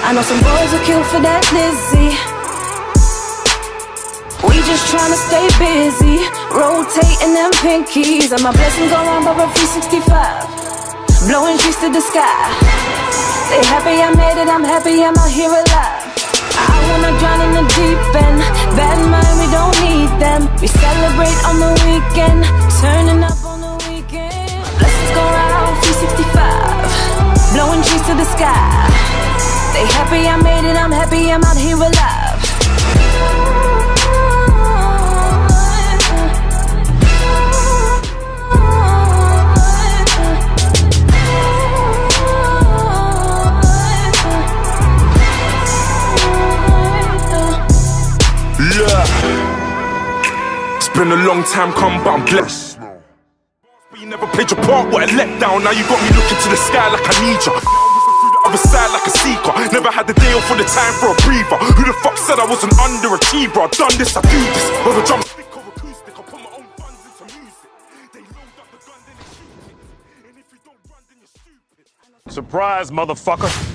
I know some boys will kill for that Lizzie. We just tryna stay busy, rotating them pinkies, and my blessings go round over 365, blowing trees to the sky. They happy I made it, I'm happy I'm out here alive. I wanna drown in the deep end, bad mind, we don't need them. We celebrate on the weekend, turning up on the weekend. My blessings go round 365, blowing trees to the sky. They happy I made it, I'm happy I'm out here alive. It's been a long time come, but I'm blessed. But you never played your part, what a letdown. Now you got me looking to the sky like I need ya. Through the other side like a seeker. Never had the day off for the time for a breather. Who the fuck said I was an underachiever? I've done this, I do this. Whether drumstick or acoustic, I put my own funds into music. They load up the gun, then they shoot it. And if you don't run, then you're stupid. Surprise, motherfucker.